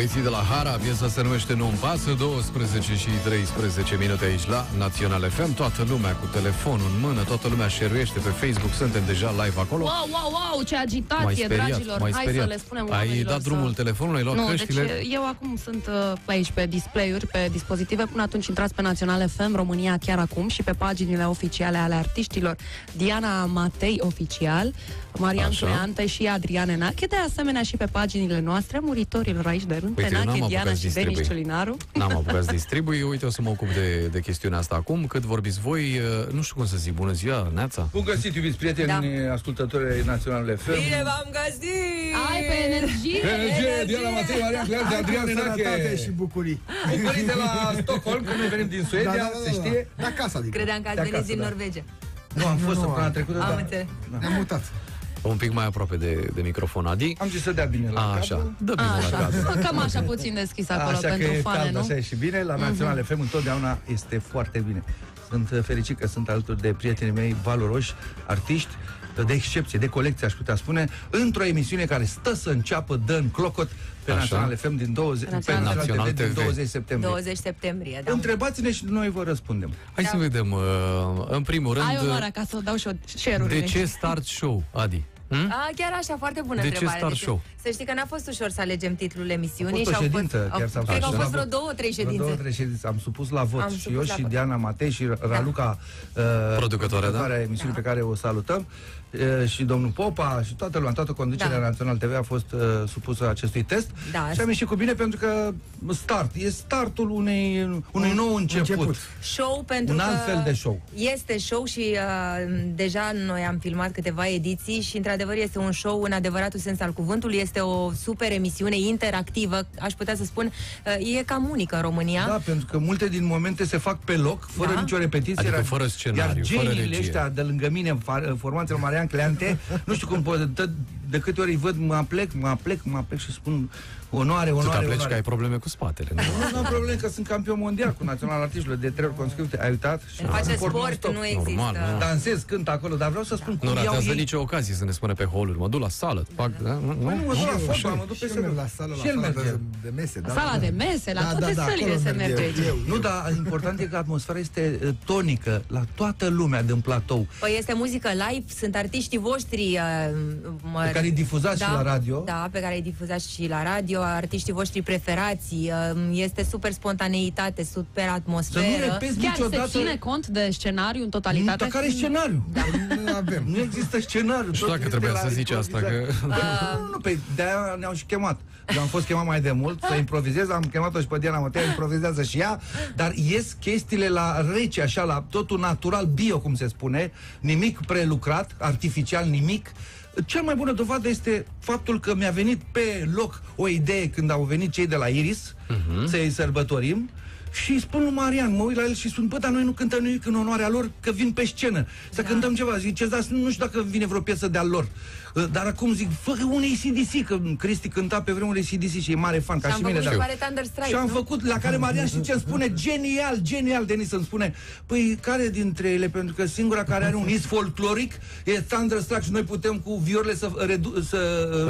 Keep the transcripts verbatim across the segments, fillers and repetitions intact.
Băieții de la Hara, piesa se numește Nu-mi pasă, douăsprezece și treisprezece minute aici la Național F M. Toată lumea cu telefonul în mână, toată lumea share-uiește pe Facebook, suntem deja live acolo. Wow, wow, wow, ce agitație, speriat, dragilor. Hai speriat. să le spunem oamenilor. Ai dat drumul să... telefonului, ai luat nu, căștile? Deci eu acum sunt uh, aici pe display-uri, pe dispozitive. Până atunci intrați pe Național F M, România chiar acum, și pe paginile oficiale ale artiștilor. Diana Matei oficial, Marian Cleante și Adrian Enache, de asemenea și pe paginile noastre, muritorilor aici de rând, Enache, Diana și Denis Ciulinaru. N-am apucat să distribui, uite, o să mă ocup de, de chestiunea asta acum. Cât vorbiți voi, nu știu cum să zic, bună ziua, Neața. Bun găsit, iubiți prieteni, da. Ascultătorii Naționale F M. Bine v-am găsit! Ai pe energie! Pe energie, Diana Matei, Marian Cleante, Adrian Enache. Și bucurii. Bucurii de la Stockholm, că noi venim din Suedia, da, da, da, se știe. De acasă, adică. Credeam că ați venit din Norvegia. Nu, am fost săptămâna trecută, am dar... înțeles. Ne-am mutat. Un pic mai aproape de, de microfon, Adi. Am zis să dea bine la A, așa, dă bine așa. la cadru. Cam așa puțin deschis acolo așa pentru că fane, cald, nu? așa e și bine. La Național F M întotdeauna este foarte bine. Sunt fericit că sunt alături de prietenii mei valoroși, artiști, de excepție, de colecție, aș putea spune, într-o emisiune care stă să înceapă, dă în clocot pe Național F M din douăzeci, pe Național T V din douăzeci septembrie. douăzeci septembrie, da. Întrebați-ne și noi vă răspundem. Hai Da. să vedem, uh, în primul rând, Ai onoarea ca să dau și eu share-urile. de ce start show, Adi? Hm? A, chiar așa, foarte bună De ce întrebare. Star Deci, Show? să știi că n-a fost ușor să alegem titlul emisiunii. A fost o și ședință, au fost, chiar s-am cred că au făcut. fost vreo două, trei ședințe. Vreo două, trei ședințe. Am supus la vot Am și supus eu la și vot. Diana Matei și Raluca, uh, Producătoarea, da? emisiunii pe care o salutăm, uh, și domnul Popa și toată lumea, toată conducerea Da. Național T V a fost uh, supusă acestui test. Da. Și am ieșit cu bine pentru că start, e startul unei, unui nou început. început. Show pentru Un că alt fel de show. este show și uh, deja noi am filmat câteva ediții și într-adevăr este un show în adevăratul sens al cuvântului. Este o super emisiune interactivă, aș putea să spun, uh, e cam unică în România. Da, pentru că multe din momente se fac pe loc, fără Da. nicio repetiție. Adică iar- fără scenariu, Iar fără geniile regie. ăștia de lângă mine, formația lui Marian Cleante, nu știu cum pot, de, de câte ori îi văd, mă aplec, mă aplec, mă aplec și spun onoare, Tu te onoare, apleci că onoare. ai probleme cu spatele, nu? Nu am probleme că sunt campion mondial cu Național Artiștilor de trei ori consecutive. Ai uitat? Și Face sport sport, non-stop. nu există. Normal, nu. Dansez, cânt acolo, dar vreau să spun cum Nu iau ratează ei. nicio ocazie să ne spună pe holuri. Mă duc la sală, fac, da? Nu? Păi nu, mă duc la Și eu, fotbal, mă duc și pe eu merg la sală, la Și el sala merge. de, de mese. Da, Sala de mese, la toate sălile acolo se merg merge eu, aici. eu, Nu, eu. dar important e că atmosfera este uh, tonică la toată lumea din platou. Păi este muzică live, sunt artiștii voștri uh, mă, Pe care îi difuzați da, și la radio. Da, pe care îi difuzați și la radio, artiștii voștri preferați, uh, este super spontaneitate, super Să atmosferă. nu repezi Chiar niciodată. se ține cont de scenariu în totalitate? Dar care e scenariu? Da, nu avem. Nu există scenariu. Nu știu tot dacă este trebuia la să zici asta, improvizare. că... Nu, nu, nu, pe de-aia ne-au și chemat. Eu am fost chemat mai de mult să improvizez, am chemat-o și pe Diana Matei, improvizează și ea, dar ies chestiile la rece, așa, la totul natural, bio, cum se spune, nimic prelucrat, artificial, nimic. Cea mai bună dovadă este faptul că mi-a venit pe loc o idee când au venit cei de la Iris, uh-huh. să-i sărbătorim. Și spun lui Marian, mă uit la el și spun, bă, dar noi nu cântăm nimic în onoarea lor, că vin pe scenă. Să da. cântăm ceva. Zice, dar nu știu dacă vine vreo piesă de-a lor. Dar acum zic, fă un A C D C, că Cristi cânta pe vremuri A C D C și e mare fan, ca și, și mine. Dar... Și, și am nu? făcut, la care Marian știi ce îmi spune? Genial, genial, Denis îmi spune. Păi, care dintre ele? Pentru că singura care are un is folcloric e Thunderstruck și noi putem cu viorele să, redu- să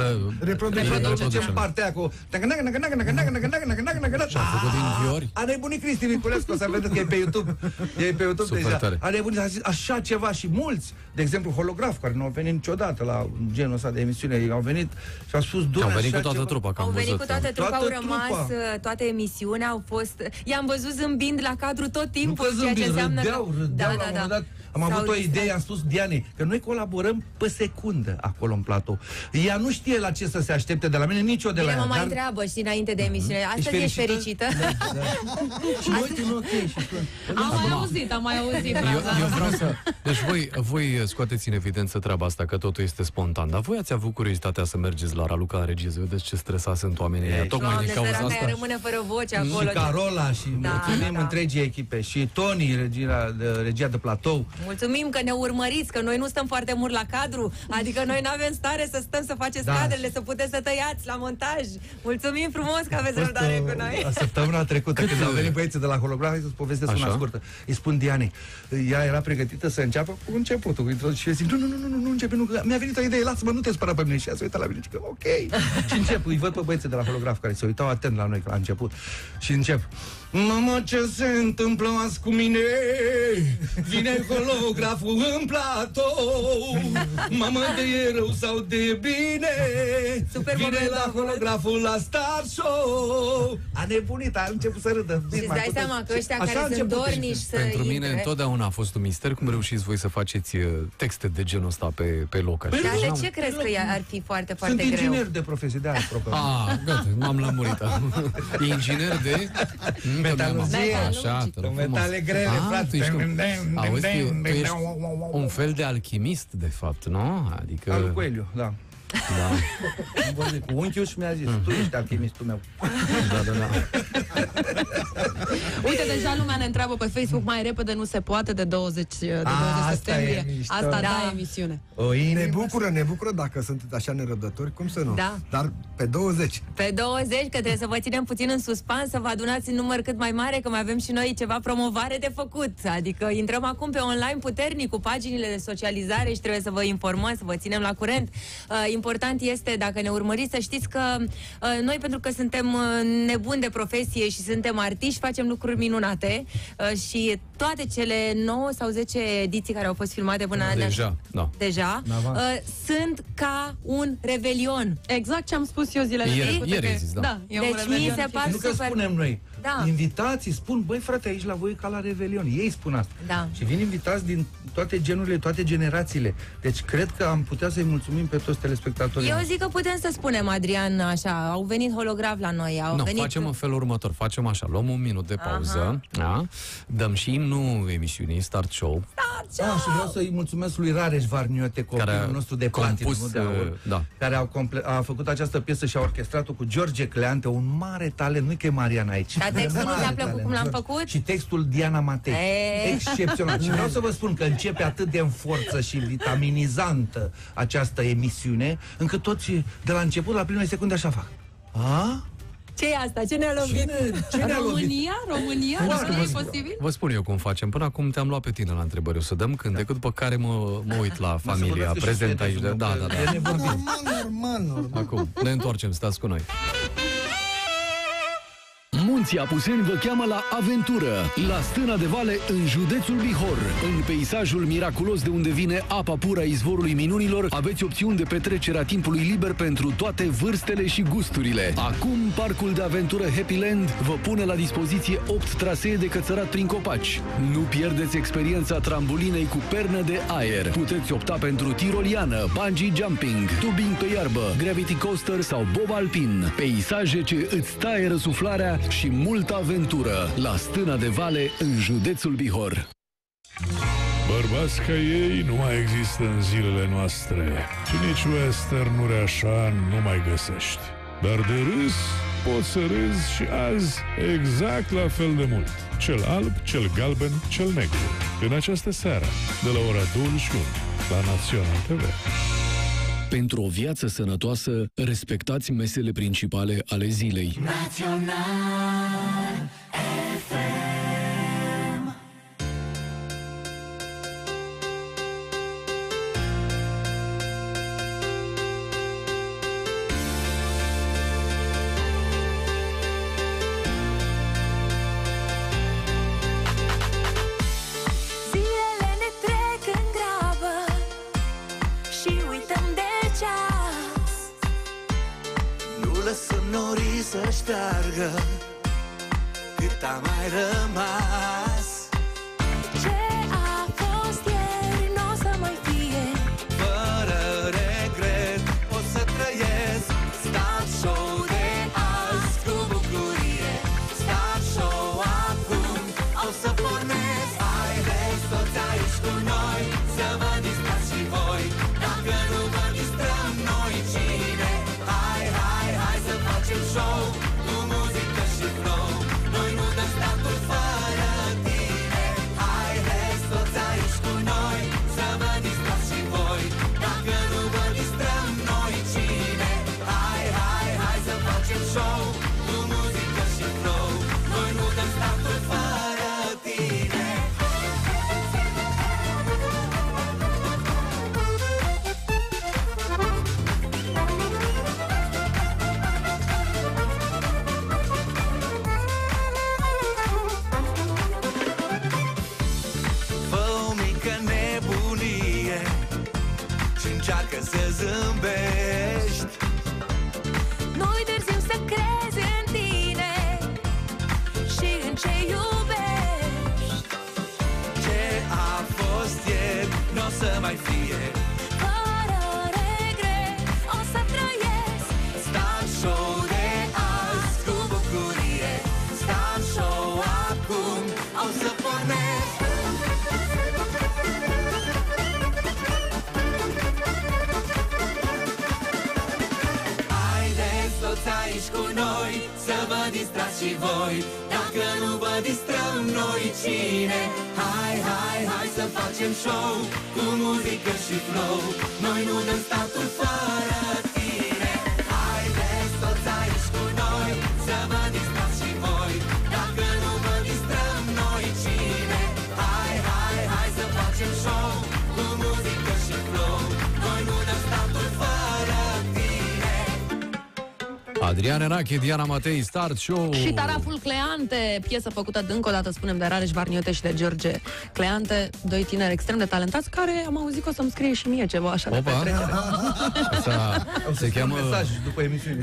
reproducem partea aia cu... Și-a făcut din viori. A nebunit Cristi Niculescu, o să vedeți că e pe YouTube. E pe YouTube Super deja. tare. A nebunit, a zis așa ceva și mulți. De exemplu, Holograf, care nu au venit niciodată la genul ăsta de emisiune, ei au venit și au spus, Au doamne, venit cu așa toată ceva. trupa, că Au am venit văzut. cu toată trupa, Toată au rămas, trupa. toate emisiunea au fost... I-am văzut zâmbind la cadru tot timpul, Nu că ceea ce zâmbind, înseamnă... râdeau, că... râdeau, da, la da, un da. moment dat. Am S-au avut o distrat. idee, am spus Dianei, că noi colaborăm pe secundă acolo în platou. Ea nu știe la ce să se aștepte de la mine, nici eu de la Bine, ea. mă mai dar- întreabă, știi, înainte de emisiune. Astăzi ești fericită? Da, da. Și mă uit în ochii ei și spun, Am mai auzit, am mai auzit Eu, fraza eu asta. vreau să... Deci voi, voi scoateți în evidență treaba asta, că totul este spontan. Dar voi ați avut curiozitatea să mergeți la Raluca în regie, să vedeți ce stresați sunt oamenii ăia, tocmai Doamne, din cauza săraca, asta. ea rămâne fără voce acolo. și Carola și Da, mulțumim da, da. întregii echipe și Tony, regia de, regia de platou, Mulțumim că ne urmăriți, că noi nu stăm foarte mult la cadru, adică noi nu avem stare să stăm să faceți Da. cadrele, să puteți să tăiați la montaj. Mulțumim frumos că aveți răbdare cu noi. Săptămâna trecută, când au venit băieții de la holograf, hai să-ți povestesc Așa. una scurtă. Îi spun Dianei, ea era pregătită să înceapă cu începutul, cu introducere, și eu zic, nu, nu, nu, nu, nu începe, nu, că mi-a venit o idee, lasă-mă, nu te spăra pe mine. Și ea se uita la mine și că, ok. Și încep, îi văd pe băieții de la holograf care se uitau atent la noi la început. Și încep, mamă, ce se întâmplă azi cu mine? Vine holograful în platou. Mamă, de e rău sau de bine? Super Vine moment, la da. holograful la Star Show. A nebunit, a început să râdă. Și îți dai seama că ăștia Așa a care sunt început dornici să Pentru mine intre. întotdeauna a fost un mister cum reușiți voi să faceți uh, texte de genul ăsta pe, pe loc. Așa. Dar N-am- de ce crezi că ea ar fi foarte, foarte Sunt greu? inginer de profesie, de aia apropo. Ah, gata, m-am lămurit. Inginer de Metalurgie. Așa, te rog frumos. Metale grele, Ah, frate. tu ești un- Auzi, tu, tu ești un fel de alchimist, de fapt, nu? Adică... Al Coelho, da. Da, Am vorbit cu unchiul și mi-a zis, tu ești alchimistul meu. da, da, da. Uite, deja lumea ne întreabă pe Facebook, mai repede nu se poate de douăzeci, de douăzeci asta septembrie. e mișto. Asta da, Da. emisiune. O Ne inimă. bucură, ne bucură dacă sunteți așa nerăbdători, cum să nu? Da. Dar pe douăzeci. Pe douăzeci, că trebuie să vă ținem puțin în suspans, să vă adunați în număr cât mai mare, că mai avem și noi ceva promovare de făcut. Adică intrăm acum pe online puternic cu paginile de socializare și trebuie să vă informăm, să vă ținem la curent. Uh, important este, dacă ne urmăriți, să știți că uh, noi, pentru că suntem uh, nebuni de profesie și suntem artiști, facem lucruri minunate uh, și toate cele nouă sau zece ediții care au fost filmate până în Deja, da. deja În avans. uh, sunt ca un revelion. Exact ce am spus eu zilele Ieri- trecute. ieri ai că- zis, da. Da, e un Deci mi revelion se și- par Nu că super... spunem noi. Da. Invitații spun, băi frate, aici la voi e ca la Revelion. Ei spun asta. Da. Și vin invitați din toate genurile, toate generațiile. Deci cred că am putea să-i mulțumim pe toți telespectatorii. Eu zic că putem să spunem, Adrian, așa, au venit holograf la noi, au Nu, venit... facem în felul următor. Facem așa, luăm un minut de pauză, da? Dăm și imnul emisiunii Start Show, Da, și vreau să-i mulțumesc lui Rareș Varniote, copilul Care a nostru de platină, compus, nu de aur, uh, da. care a, comple- a făcut această piesă și a orchestrat-o cu George Cleante, un mare talent, nu-i că e Mariana aici. Dar textul nu Mare ți-a plăcut talent, cum l-am George. făcut? Și textul Diana Matei. E. Excepțional. Și vreau să vă spun că începe atât de în forță și vitaminizantă această emisiune, încât toți de la început, la primele secunde, așa fac. A? Ce e asta? Ce ne-a lovit? Cine, cine a lovit? România? România? România e posibil? Vă spun eu cum facem. Până acum te-am luat pe tine la întrebări. O să dăm cântecul, după care mă, mă uit la familia vorbească și prezent prietenul aici. De... meu, Da, că da, e da. nevorbit. Normal, normal, normal. Acum, ne întoarcem, stați cu noi. Munții Apuseni vă cheamă la aventură, la Stâna de Vale, în județul Bihor. În peisajul miraculos de unde vine apa pură a izvorului minunilor, aveți opțiuni de petrecere a timpului liber pentru toate vârstele și gusturile. Acum, parcul de aventură Happy Land vă pune la dispoziție opt trasee de cățărat prin copaci. Nu pierdeți experiența trambulinei cu pernă de aer. Puteți opta pentru tiroliană, bungee jumping, tubing pe iarbă, gravity coaster sau bob alpin. Peisaje ce îți taie răsuflarea și multă aventură la Stâna de Vale, în județul Bihor. Bărbați ca ei nu mai există în zilele noastre și nici westernuri așa nu mai găsești. Dar de râs poți să râzi și azi exact la fel de mult. Cel alb, cel galben, cel negru. În această seară, de la ora douăzeci și unu, la Național T V. Pentru o viață sănătoasă, respectați mesele principale ale zilei. Zilele ne trec în grabă și uităm de ceas. Nu lăsăm norii să șteargă cât a mai rămas. Ce a fost ieri n-o să mai fie. Fără regret o să trăiesc Start Show de azi cu bucurie. Start Show acum o să pornesc. Haideți toți aici cu noi să vă distrați și voi. Dacă nu vă distrăm noi, cine? Hai, hai, hai să facem show cu muzică și flow. Noi nu dăm startul fără să zâmbești. Nu-i târziu să crezi în tine și în ce iubești. Ce a fost ieri n-o să mai fie. Fără regret o să trăiesc. Start show de azi cu bucurie. Start show acum o să pornesc. Haideți toți aici cu noi să vă distrați și voi. Dacă nu vă distrăm noi, cine? Hai, hai, hai să facem show cu muzică și flow. Noi nu dăm statul fără tine. Haideți toți aici cu noi să vă distrați și voi. Dacă nu vă distrăm noi, cine? Hai, hai, hai să facem show cu muzică și flow. Noi nu dăm statul fără tine. Adrian Enache, Diana Matei, Start Show. Și Taraful Cleante, piesă făcută încă o dată, spunem, de Rareș Varniote și de George Cleante, doi tineri extrem de talentați, care am auzit că o să-mi scrie și mie ceva așa de Opa. petrecere. Asta se cheamă... Un mesaj după emisiune.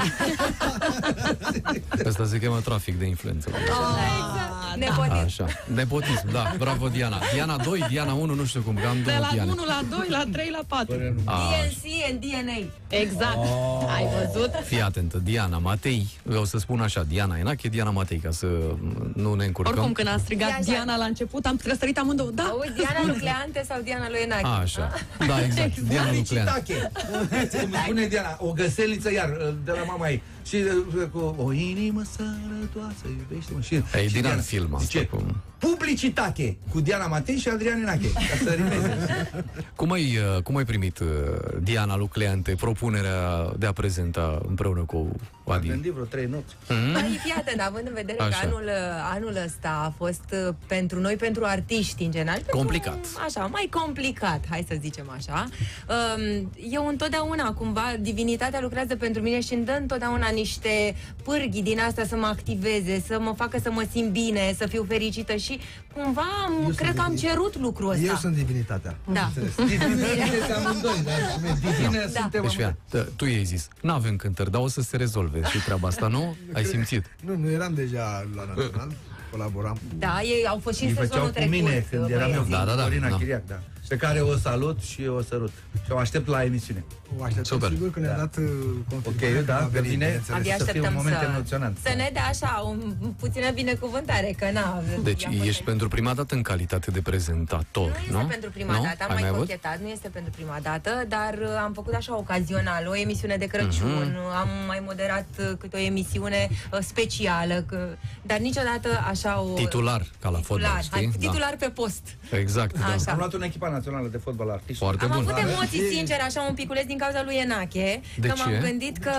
Asta se cheamă trafic de influență. Exact. Nepotism. Așa. Nepotism, da. Bravo, Diana. Diana doi, Diana unu, nu știu cum, că am De două la Diane. unu la doi, la trei, la patru. D N C and D N A. Exact. Ai văzut? Fii atentă, Diana Matei, vreau să spun așa, Diana Enache, Diana Matei, ca să nu ne încurcăm. Oricum, când a strigat E așa. Diana la început, am răsărit amândouă. Da. Auzi, Diana Nucleante sau Diana lui Enache? A, așa. Da, exact. Diana Nuclean. Publicitache. Cum spune Diana, o găselniță iar de la mama ei. Și uh, cu o inimă sănătoasă, iubește-mă. Și, E și din Diana alt film asta. zice, Cum, Publicitate cu Diana Matei și Adrian Enache. Ca să rimeze. cum, ai, uh, cum ai primit, uh, Diana Nucleante, propunerea de a prezenta împreună cu Am Adi? gândit vreo trei nopți. Păi, fii atent, având în vedere Așa. că anul, anul ăsta a fost uh, pentru noi, pentru artiști în general, pentru- Complicat. Așa, mai complicat, hai să zicem așa. Um, Eu întotdeauna, cumva, divinitatea lucrează pentru mine și îmi dă întotdeauna niște pârghii din asta să mă activeze, să mă facă să mă simt bine, să fiu fericită și cumva am, Eu cred sunt că am divin- cerut lucrul ăsta. Eu sunt divinitatea. Da. Divine amândoi, da? Divine Da. suntem Deci, fia, t- tu i-ai zis, n-avem cântări, dar o să se rezolve și treaba asta, nu? Ai simțit? Nu, nu eram deja la național, colaboram. Da, ei au fost și Îi în făceau sezonul cu trecut. mine când eram eu băieții. cu Da, da, da, Corina da. Chiriac, da. Pe care o salut și o sărut. Și o aștept la emisiune. O așteptăm Super. sigur că ne-a dat uh, confirmare Ok, că da, va pe veni, mine bineînțeles. Abia să fie un așteptăm moment să, emoționant. să ne dea așa o puțină binecuvântare, că na. Deci i-am fost- ești pentru prima dată în calitate de prezentator, Nu este nu? pentru prima Nu? dată, am Ai mai, avut? conchetat, nu este pentru prima dată, dar uh, am făcut așa ocazional, o emisiune de Crăciun, Mhm. am mai moderat uh, câte o emisiune uh, specială, că, dar niciodată așa o... Titular, ca la titular, fotbal, știi? hai, Da. titular pe post. Exact, da. Așa. Am luat în echipa națională de fotbal artist. Foarte Am bun. avut emoții, sincer, așa un piculeț din cauza lui Enache, De că ce? m-am gândit că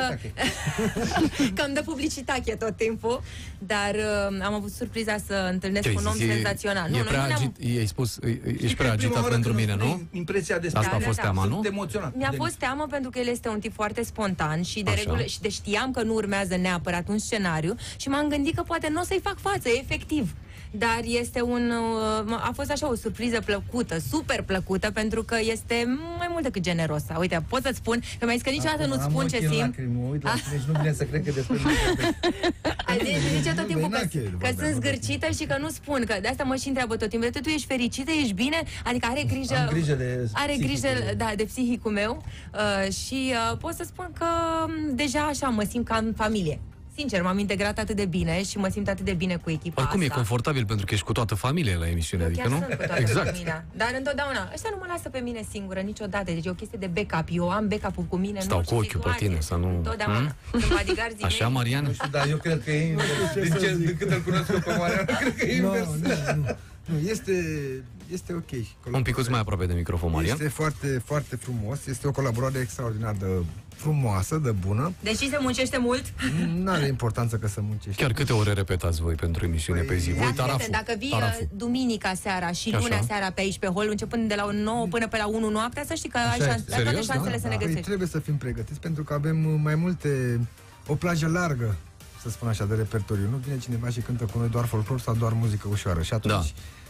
că îmi dă publicitate tot timpul, dar uh, am avut surpriza să întâlnesc Ce-ai un om zis? E- senzațional. E noi prea nu ne-am- agit, i-ai spus, e- e- ești prea Prima agitat oară pentru când mine, îmi nu? spune Impresia despre Asta a Da, fost da, teama, Sunt nu? emoționat. Mi-a De- fost teamă pentru că el este un tip foarte spontan și de Așa. regulă și de știam că nu urmează neapărat un scenariu și m-am gândit că poate nu o să-i fac față, efectiv. Dar este un... uh, A fost așa o surpriză plăcută, super plăcută, pentru că este mai mult decât generos. Uite, pot să-ți spun, că mi-ai zis că niciodată nu-ți Am spun ochii ce în simt. lacrimi, mă uit la tine și nu vine să cred că despre mine vorbești. Zice, zice tot timpul că, Enache, că vorbeam, sunt nu zgârcită și că nu spun, că de asta mă și întreabă tot timpul. Tu ești fericită, ești bine? Adică are grijă, Am grijă de are grijă psihicul. da, de psihicul meu uh, și uh, pot să spun că m, deja așa mă simt ca în familie. Sincer, m-am integrat atât de bine și mă simt atât de bine cu echipa Oricum e asta. confortabil pentru că ești cu toată familia la emisiune, Eu adică chiar nu? sunt cu toată Exact. familia. Dar întotdeauna, ăștia nu mă lasă pe mine singură niciodată. Deci e o chestie de backup. Eu am backup-ul cu mine. în Stau orice cu ochiul pe situație. tine, să nu- Întotdeauna. Hmm? Sunt bodyguards-ii Așa, mei. Marian? Nu știu, dar eu cred că e invers. Din, ce, din cât îl cunosc eu pe Marian, cred că e Nu, invers. nu, nu. Nu, este, este ok. Un picuț mai aproape de microfon, Marian. Este foarte, foarte frumos. Este o colaborare extraordinar de frumoasă, de bună. Deși se muncește mult. Nu are importanță că să muncești. Chiar câte ore repetați voi pentru emisiune pe zi? Voi, Dar, taraful. prieten, dacă vii taraful. uh, duminica seara și Așa. lunea seara pe aici pe hol, începând de la nouă până pe la unu noaptea, să știi că ai, Așa șans- este. ai toate Serios? șansele Da? să ne Păi găsești. trebuie să fim pregătiți pentru că avem uh, mai multe, o plajă largă, să spun așa, de repertoriu. Nu vine cineva și cântă cu noi doar folclor sau doar muzică ușoară. Și atunci Da.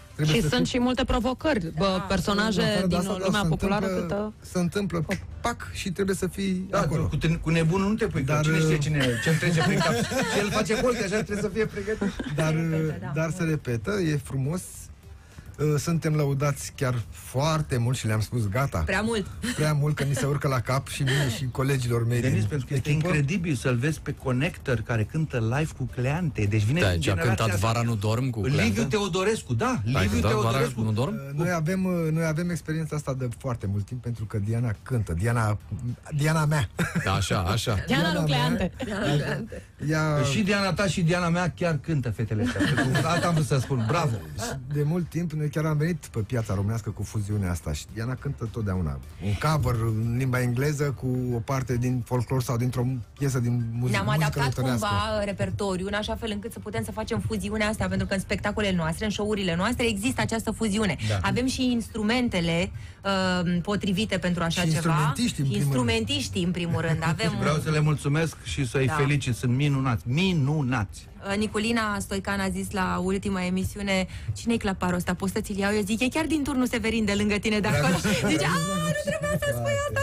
Trebuie Și să sunt fii- și multe provocări, bă, personaje În afară de din asta, da, lumea se populară întâmplă- câtă... Se întâmplă, pac, și trebuie să fii Da, acolo. cu, te- cu nebunul nu te pui, Dar, dar cine știe uh, cine, ce trece prin cap. Și el face colte, așa trebuie să fie pregătit. Dar, repetă, da. dar se repetă, e frumos. Uh, Suntem lăudați chiar foarte mult și le-am spus gata. Prea mult. Prea mult că ni se urcă la cap și mie și colegilor mei. Denis, din pentru că este echipă. incredibil să-l vezi pe Connector care cântă live cu Cleante. Deci vine Da, din ce a generația cântat asta. Vara nu dorm cu Liviu Cleante. Teodorescu, da, Ai Liviu cântat Vara Teodorescu. nu dorm? Uh, Noi avem, uh, noi avem experiența asta de foarte mult timp pentru că Diana cântă. Diana, Diana mea. Așa, așa. Diana mea. Nucleante. Ea, Și Diana ta și Diana mea chiar cântă fetele astea. Asta am vrut să spun, bravo. de mult timp, noi chiar am venit pe piața românească cu fuziunea asta și Diana cântă totdeauna un cover în limba engleză cu o parte din folclor sau dintr-o piesă din muzică. Ne-am adaptat cumva repertoriul în așa fel încât să putem să facem fuziunea asta, pentru că în spectacolele noastre, în show-urile noastre există această fuziune. Da. Avem și instrumentele uh, potrivite pentru așa Și ceva. instrumentiștii, în primul Instrumentiștii, în primul rând. Avem Vreau să le mulțumesc și să-i Da. felicit, sunt minunați, minunați. uh, Niculina Stoican a zis la ultima emisiune: cine-i claparul ăsta? Poți să ți-l iau? Eu zic, e chiar din turnul Severin de lângă tine de acolo. Zice, a, nu trebuia să spui asta,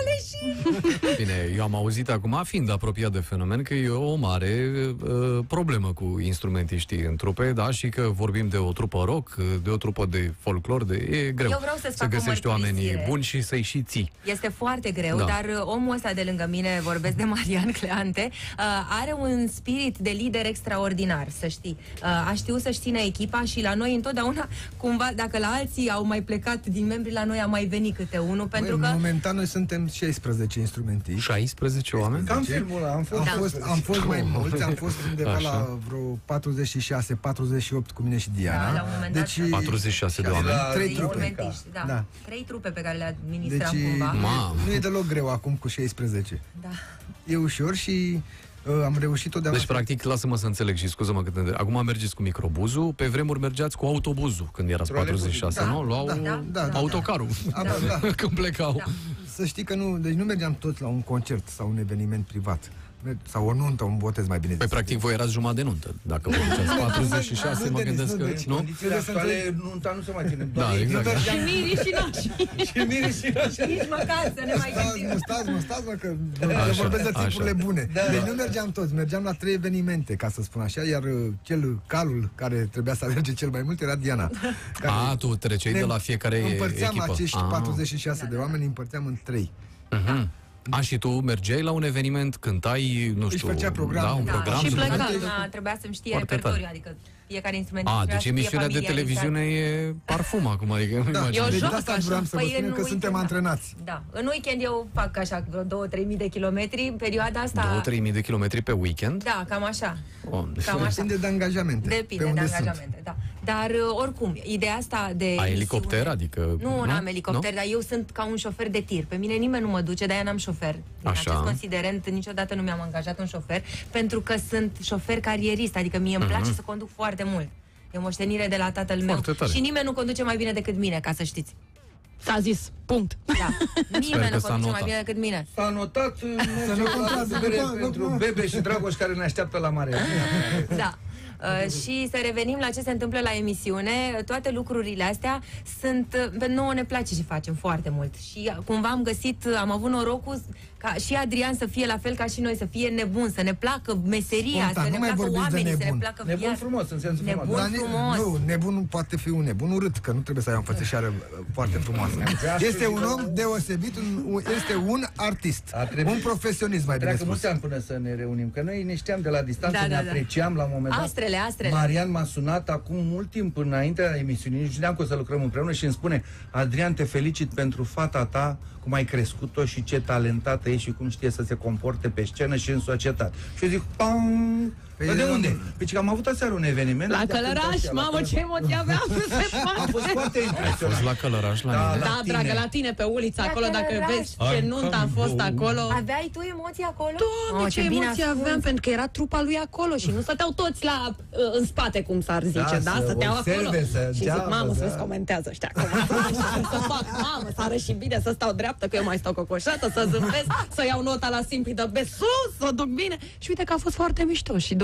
leși. Bine, eu am auzit acum, fiind apropiat de fenomen, că e o mare uh, problemă cu instrumentiștii în trupe, da, și că vorbim de o trupă rock, de o trupă de folclor, de e greu Eu vreau să-ți să fac o găsești oamenii mărturisire. buni și să-i și ții. Este foarte greu, Da. dar uh, omul ăsta de lângă mine, vorbesc de Marian Cleante, uh, are un spirit de lider extraordinar, să știi. Uh, a știut să-și țină echipa și la noi întotdeauna, cumva, dacă la alții au mai plecat din membri, la noi a mai venit câte unul, pentru că... Momentan noi suntem șaisprezece instrumentiști. șaisprezece oameni? Cam filmul ăla, am fost. Am, Da. fost, am fost mai mulți, am fost undeva Așa. la vreo patruzeci și șase patruzeci și opt cu mine și Diana. Da, la un moment dat. Deci, patruzeci și șase de La- oameni. trei de trupe. instrumentiști, da. Da. Trei trupe pe care le administram Deci cumva. Mamă. nu e deloc greu acum cu șaisprezece. Da. E ușor și uh, am reușit totdeauna. Deci, practic, lasă-mă să înțeleg și scuză-mă că te... Acum mergeți cu microbuzul, pe vremuri mergeați cu autobuzul, când erați patruzeci și șase, Da, nu? Luau da, da, da, da. autocarul, Da, da. când plecau. Da. Să știi că nu, deci nu mergeam toți la un concert sau un eveniment privat. Sau o nuntă, un botez mai bine Păi, zis. practic, voi erați jumătate de nuntă. Dacă vă duceați patruzeci și șase, Nu, mă Denis, gândesc nu, că... deci Nu? Condițiile Trebuie să actuale, nunta nu se mai ține. Da, exact. Și mirii și nașii. Și miri și așa. Nici măcar să ne mai Stați, gândim. mă, stați, mă, stați, mă, că Așa, vorbesc de așa. tipurile bune. Da, Deci da. nu mergeam toți, mergeam la trei evenimente, ca să spun așa, iar uh, cel calul care trebuia să alerge cel mai mult era Diana. Care A, tu treceai de la fiecare împărțeam echipă. acești Ah. patruzeci și șase de oameni, împărțeam în trei. Mhm. A, și tu mergeai la un eveniment, cântai, nu știu, făcea program. da, un Da, program. și să pleca. cântai? Da, trebuia să-mi știe Foarte repertoriul, tare. adică fiecare instrument. A, trebuia deci să fie emisiunea de familiarizat. televiziune e parfum acum, adică nu Da, imaginez. Eu deci joc de asta așa. vreau să vă Păi spun în că suntem weekend, antrenați. Da. În weekend eu fac așa vreo două-trei mii de kilometri. În perioada asta... două-trei mii de kilometri pe weekend? Da, cam așa. Oh, Cam așa. Depinde de angajamente. Depinde pe de unde angajamente, da. Dar uh, oricum, ideea asta de Ai elicopter, emisiune- adică... Nu, nu? n-am elicopter, Nu? dar eu sunt ca un șofer de tir. Pe mine nimeni nu mă duce, de-aia n-am șofer. Din Așa. acest considerent, niciodată nu mi-am angajat un șofer, pentru că sunt șofer carierist, adică mie îmi Mhm. place să conduc foarte mult. E o moștenire de la tatăl meu. Foarte tare. Și nimeni nu conduce mai bine decât mine, ca să știți. S-a zis, punct. Da. Nimeni că nu s-a conduce mai notat. bine decât mine. S-a notat, mergem la contează, răzbere nu, nu, pentru nu. Bebe și Dragoș care ne așteaptă la mare. Da. Uh, și să revenim la ce se întâmplă la emisiune. Toate lucrurile astea sunt... Pe nouă ne place și facem foarte mult. Și uh, cumva am găsit, uh, am avut norocul ca și Adrian să fie la fel ca și noi, să fie nebun, să ne placă meseria, Spontan, să nu ne mai placă vorbiți de oamenii, să ne nebun. placă Nebun viața. frumos, în sensul Nebun. frumos. Dar ni- frumos. Nu, nebunul poate fi un nebun urât, că nu trebuie să ai o înfățișare uh, foarte frumoasă. Este un om deosebit, un, un- este un artist, A trebuit- un profesionist, mai bine Treacă spus. mulți ani până să ne reunim, că noi ne știam de la distanță, Da, ne da, da. apreciam la un moment dat. Astrele, astrele. Marian m-a sunat acum mult timp înaintea emisiunii, nici nu știam că o să lucrăm împreună și îmi spune: Adrian, te felicit pentru fata ta, cum ai crescut-o și ce talentată e și cum știe să se comporte pe scenă și în societate. Și eu zic, pam! Păi Păi de de unde? unde? Păi că am avut aseară un eveniment. La de-a cântat Călăraș, ea la mamă, Călăraș. ce emoție aveam. Am fost foarte Ai fost impresionat. la Călăraș la Da, mine? Da, tine. dragă, la tine pe uliță, La acolo, dacă Călăraș. vezi ce Ai, nuntă a cam fost bun. acolo. Aveai tu emoții acolo? Doamne, Oh, ce bine emoții ascuns. aveam, pentru că era trupa lui acolo și nu stăteau toți la, în spate, cum s-ar zice, Da, da? să Stăteau acolo. observe, să Și zic, geamă, mamă, da. să-ți comentează ăștia acum. Să fac, mamă, să arăt și bine, să stau dreaptă, că eu mai stau cocoșată, să zâmbesc, să iau nota la simpli de bes sus, să duc bine. Și uite că a fost foarte mișto și de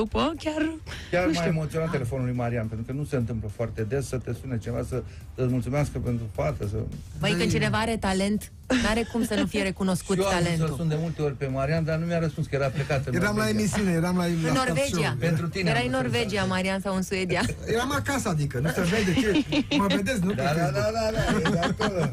după, chiar... Chiar nu m-a știu. emoționat telefonul lui Marian, pentru că nu se întâmplă foarte des să te sune ceva, să îți mulțumească pentru fată. Să... Băi, când cineva are talent, n-are cum să nu fie recunoscut Eu am vrut talentul. să-l sun de multe ori pe Marian, dar nu mi-a răspuns că era plecat în Eram la Norvegia. emisiune, eram la... În la Norvegia. Pentru tine Erai am în văzut, Norvegia, Marian, sau în Suedia. Eram acasă, adică, nu se vede ce... Mă vedeți, nu? Da, pe da, Facebook. da, da, da, e de acolo.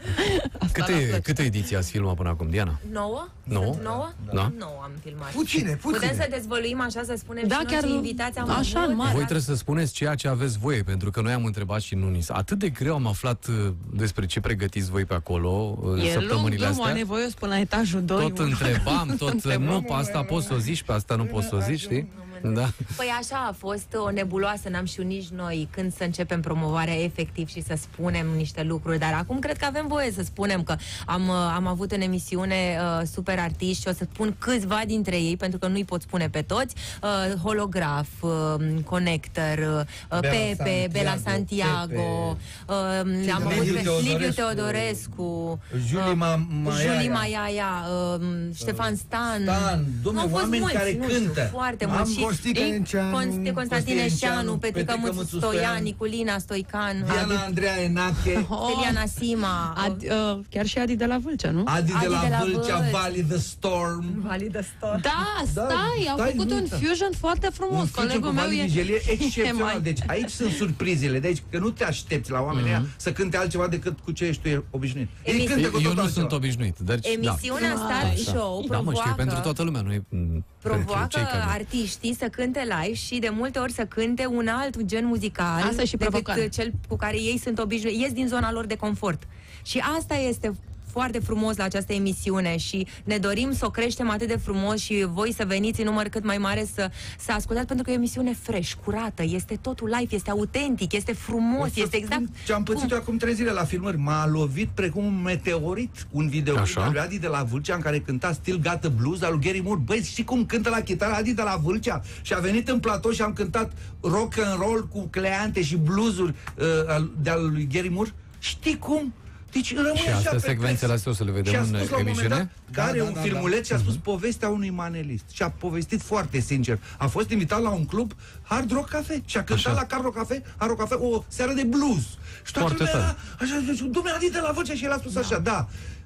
Câte, câte ediții ați filmat până acum, Diana? Nouă? Nouă? Sunt nouă? Da. Nouă am filmat. Puține, Putem puține. să dezvăluim așa, să spunem Da, și noi chiar ce invitați am așa, avut? în mare. Voi trebuie să spuneți ceea ce aveți voie, pentru că noi am întrebat și nu ni s-a... Atât de greu am aflat uh, despre ce pregătiți voi pe acolo uh, E lung săptămânile drumul astea. anevoios până la etajul doi. Tot întrebam, tot nu pe asta poți să o zici, pe asta nu poți să o zici, știi? Da. Păi așa a fost o nebuloasă, n-am știut nici noi când să începem promovarea efectiv și să spunem niște lucruri, dar acum cred că avem voie să spunem că am, uh, am avut în emisiune uh, super artiști și o să spun câțiva dintre ei, pentru că nu-i pot spune pe toți, uh, Holograf, uh, Connector, uh, Pepe, Santiago, Bela Santiago, uh, am avut Liviu pe Teodorescu, Liviu Teodorescu, Julie uh, Ma- Maiaia. Julie Maiaia, uh, Ștefan Stan. Stan, dom'le, Au fost oameni mulți, care nu știu, cântă. foarte Am mulți. Și Costică ei- Enceanu, Const- Constantin Costică Enceanu, Enceanu, Petrica Petrica Mățu Mățu Stoian, Stoian, Niculina Stoican, Diana Andreea Enache, Steliana Sima, Ad, uh, chiar și Adi de la Vâlcea, nu? Adi de Adi la de la Vâlcea, Vâlcea. Valley the Storm. Validă Stor. Da, stai, au stai, făcut nu un uita. fusion foarte frumos. Un fusion Colegul cu meu Vali e... Vigelie e excepțional. mai- Deci aici sunt surprizele. Deci că nu te aștepți la oamenii ăia să cânte altceva decât cu ce ești tu obișnuit. Ei Emisi- cântă cu Eu tot nu altceva. sunt obișnuit. Deci, Emisiunea Da. Start Așa. Show da. Da, mă, știu, provoacă, pentru toată lumea, nu e m, pentru provoacă cei care... artiștii să cânte live și de multe ori să cânte un alt gen muzical Asta e și provocare. decât cel cu care ei sunt obișnuiți. Ies din zona lor de confort. Și asta este foarte frumos la această emisiune și ne dorim să o creștem atât de frumos și voi să veniți în număr cât mai mare să, să ascultați, pentru că e o emisiune fresh, curată, este totul live, este autentic, este frumos, O să este exact... spun ce am pățit eu acum trei zile la filmări. M-a lovit precum un meteorit un video Așa. al lui Adi de la Vâlcea în care cânta Still Got the Blues al lui Gary Moore. Băi, știi cum cântă la chitară Adi de la Vâlcea? Și a venit în platou și am cântat rock and roll cu cleante și bluesuri uh, al- de-al lui Gary Moore. Știi cum? Deci rămâne Și așa astea, perplex. secvențele astea o să le vedem Și a în spus la un moment emisiune? dat că are Da, un da, da, filmuleț și a spus povestea unui manelist. Și a povestit foarte sincer. A fost invitat la un club Hard Rock Cafe și a cântat Așa. la Hard Rock Cafe, Hard Rock Cafe o seară de blues. Și toată Foarte lumea tare. era așa, zice, Dumnezeu, Adi de la Vâlcea, și el a spus așa, da.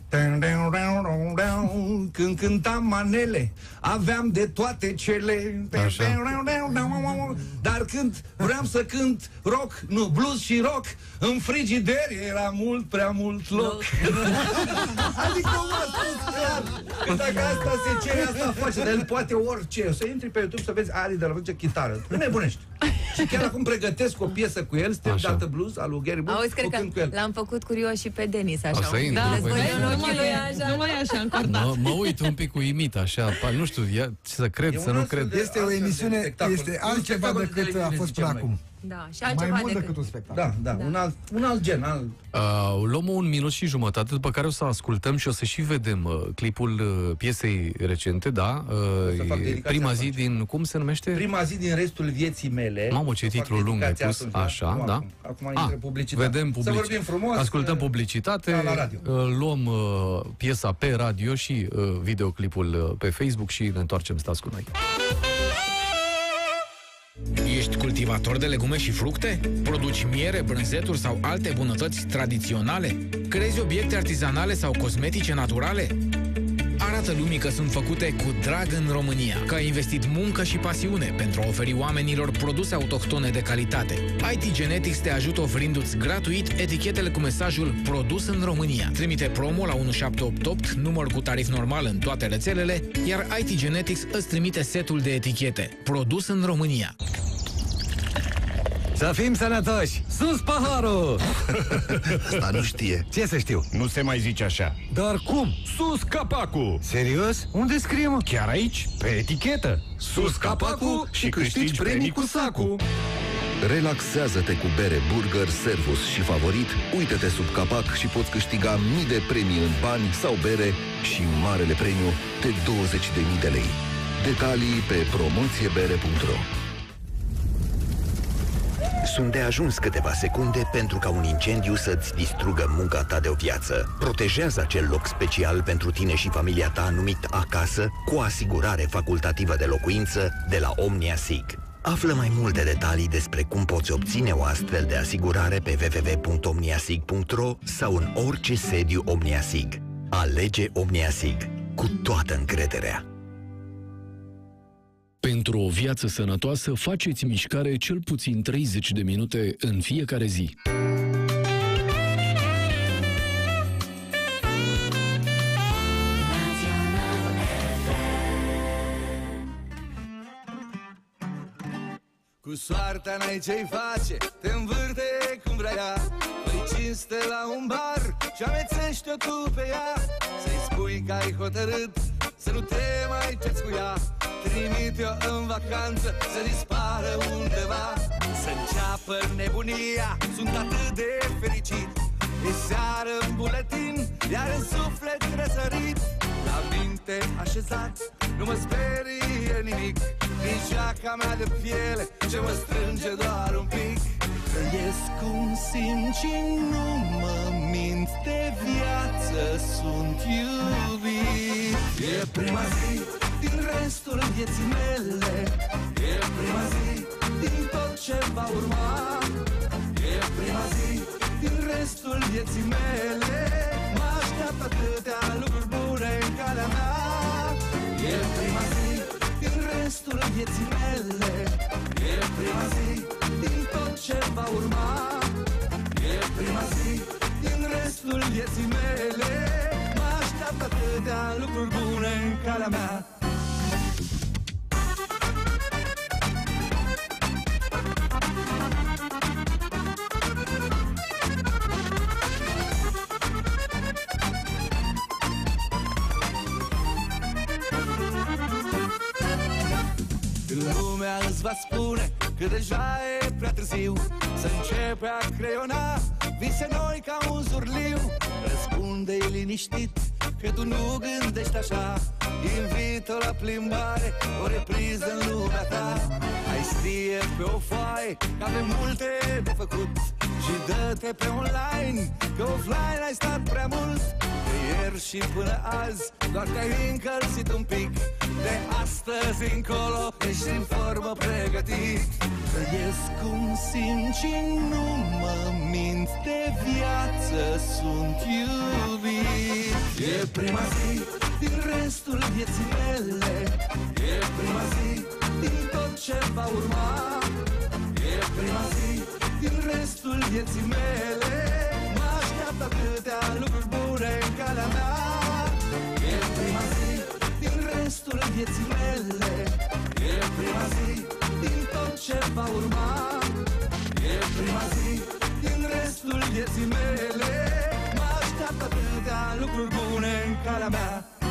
Când cântam manele, aveam de toate cele. Așa. Dar când vreau să cânt rock, nu, blues și rock, în frigider era mult prea mult loc. Adică mă spus clar că dacă asta se cere, asta face, dar el poate orice. O să intri pe YouTube să vezi Adi de la Vâlcea chitară. Nu nebunești. Și chiar acum pregătesc o piesă cu el, Still Așa. Got the Blues, al lui Gary Moore, Auzi, cred o cânt cu că el. l-am făcut curios și pe Denis, așa. O să un pic. intru, Da, voi Dezvăluim vedem. nu ochii mai lui e, așa. nu mai e așa încordat. Mă, mă uit un pic cu imit, așa, pa- nu știu, ia, să cred, E să un nu astfel cred. de- Este o altfel de emisiune, spectacol. este Un altceva spectacol de decât a televiziune, fost până zicem noi. acum. Da, și Mai altceva mult decât decât... un spectacol. Da, da, un alt, un alt gen, alt... Uh, luăm un minut și jumătate, după care o să ascultăm și o să și vedem uh, clipul uh, piesei recente, da? să Uh, fac dedicația prima zi atunci. din, cum se numește? Prima zi din restul vieții mele. Mamă, ce Să fac titlu lung ai dedicația pus. atunci, Așa, nu da? Acum, acum Ah, intră publicitate. vedem Să publici... vorbim frumos. Ascultăm că- publicitate, ca la radio. uh, luăm uh, piesa pe radio și uh, videoclipul uh, pe Facebook și ne întoarcem, stați cu noi. Ești cultivator de legume și fructe? Produci miere, brânzeturi sau alte bunătăți tradiționale? Crezi obiecte artizanale sau cosmetice naturale? Arată lumii că sunt făcute cu drag în România, că ai investit muncă și pasiune pentru a oferi oamenilor produse autohtone de calitate. I T Genetics te ajută oferindu-ți gratuit etichetele cu mesajul Produs în România. Trimite promo la unu șapte opt opt, număr cu tarif normal în toate rețelele, iar I T Genetics îți trimite setul de etichete. Produs în România. Să fim sănătoși! Sus paharul! Asta nu știe. Ce să știu? Nu se mai zice așa. Dar cum? Sus capacul! Serios? Unde scrie, mă? Chiar aici, pe etichetă. Sus capacul și câștigi premii cu sacul. Relaxează-te cu bere Burger, Servus și Favorit, uită-te sub capac și poți câștiga mii de premii în bani sau bere și marele premiu de douăzeci de mii de lei. Detalii pe promoțiebere punct ro. Sunt de ajuns câteva secunde pentru ca un incendiu să-ți distrugă munca ta de o viață. Protejează acel loc special pentru tine și familia ta numit acasă cu asigurare facultativă de locuință de la OmniaSig. Află mai multe detalii despre cum poți obține o astfel de asigurare pe w w w punct omniasig punct r o sau în orice sediu OmniaSig. Alege OmniaSig cu toată încrederea. Pentru o viață sănătoasă, faceți mișcare cel puțin treizeci de minute în fiecare zi. Cu soarta n-ai ce-i face, te învârte cum vrea ea. Păi cinste la un bar și amețește-o tu pe ea. Să-i spui că ai hotărât să nu te mai cerți cu ea. Trimite-o în vacanță să dispară undeva. Să înceapă nebunia, sunt atât de fericit. E seară în buletin, iar în suflet răsărit. La minte așezat, nu mă sperie nimic. Din jaca mea de piele, ce mă strânge doar un pic. Trăiesc cum simt și nu mă mint. De viață sunt iubit. E prima zi din restul vieții mele. E prima zi din tot ce va urma. E prima zi din restul vieții mele. Mă așteaptă atâtea lucruri bune în calea mea. E prima zi din restul vieții mele. E prima zi din tot ce va urma. E prima zi din restul vieții mele. Mă așteaptă atâtea lucruri bune în calea mea. Lumea îți va spune că deja e prea târziu să începe a creiona vise noi ca un zurliu. Răspunde-i liniștit că tu nu gândești așa. Invit-o la plimbare, o repriză în lumea ta. Hai scrie pe o foaie că avem multe de făcut și dă-te pe online că offline ai stat prea mult. De ieri și până azi doar te-ai încălzit un pic. De astăzi încolo ești în formă pregătit. Trăiesc cum simt și nu mă mint. De viață sunt iubit. E prima zi din restul vieții mele. E prima zi din tot ce va urma. E prima zi din restul vieții mele. Mă așteaptă atâtea lucruri bune în calea mea. E prima zi din restul vieții mele. E prima zi din tot ce va urma. E prima zi din restul vieții mele. Mă așteaptă atâtea lucruri bune în calea mea.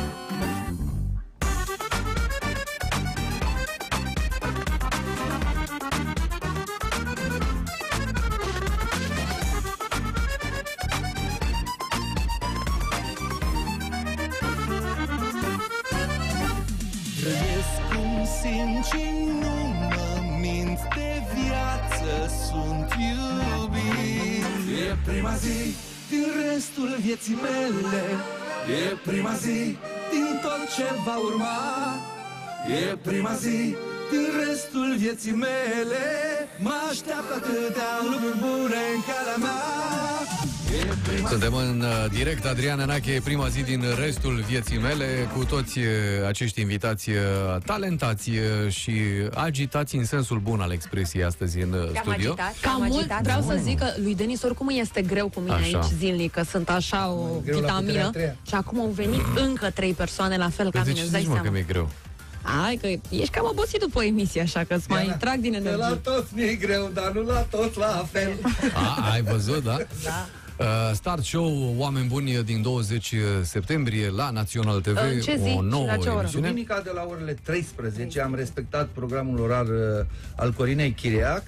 Trăiesc cum simt și nu mă mint. De viață sunt iubit. E prima zi din restul vieții mele. E prima zi din tot ce va urma. E prima zi din restul vieții mele. Mă așteaptă atâtea lucruri bune în calea mea. Suntem în uh, direct, Adrian Enache, prima zi din restul vieții mele, cu toți uh, acești invitați uh, talentați uh, și agitați în sensul bun al expresiei astăzi în uh, studio. Agitat, Cam mult agitat. vreau să Nu. zic că lui Denis oricum este greu cu mine Așa. aici zilnic, că sunt așa o greu la puterea a vitamină treia. și acum au venit încă trei persoane la fel ca De mine, ce îți dai zici, mă, seama. că mi-e greu? Hai că ești cam obosit după emisie, așa că îți mai Diana, trag din că la energie. toți mi-e greu, dar nu la toți la fel. A, ai văzut, da? Da. Uh, Start Show, oameni buni, din douăzeci septembrie la Național T V, În ce zi o și nouă la ce oră? emisiune. Duminica de la orele treisprezece am respectat programul orar uh, al Corinei Chiriac,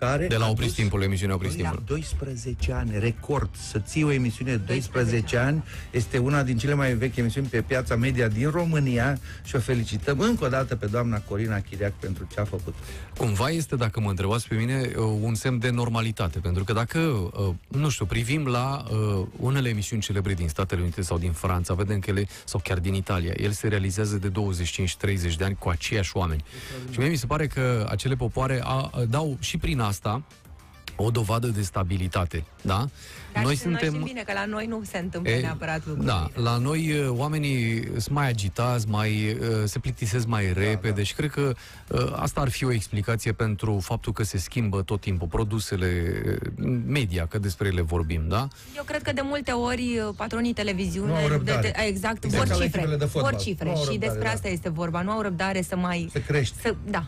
care De la a Opriți dus- Timpul, emisiunea Opriți la Timpul. doisprezece ani, record. Să ții o emisiune de doisprezece ani este una din cele mai vechi emisiuni pe piața media din România și o felicităm încă o dată pe doamna Corina Chiriac pentru ce a făcut. Cumva este, dacă mă întrebați pe mine, uh, un semn de normalitate, pentru că dacă, uh, nu știu, privim la uh, unele emisiuni celebre din Statele Unite sau din Franța, vedem că ele, sau chiar din Italia, ele se realizează de douăzeci și cinci treizeci de ani cu aceiași oameni. Și mie mi se pare că acele popoare a, a, dau și prin asta o dovadă de stabilitate, da? Dar Noi și noi suntem... știm bine că la noi nu se întâmplă E, neapărat lucruri. Da, la noi uh, oamenii sunt mai agitați, mai, uh, se plictisesc mai repede da, da. și cred că uh, asta ar fi o explicație pentru faptul că se schimbă tot timpul produsele uh, media, că despre ele vorbim, da? Eu cred că de multe ori uh, patronii televiziune Nu au răbdare. de, de, exact, Exact ca vor la cifre, echipele de fotbal. vor cifre Nu au și răbdare, despre da. asta este vorba. Nu au răbdare să mai... Să crești. Să, da.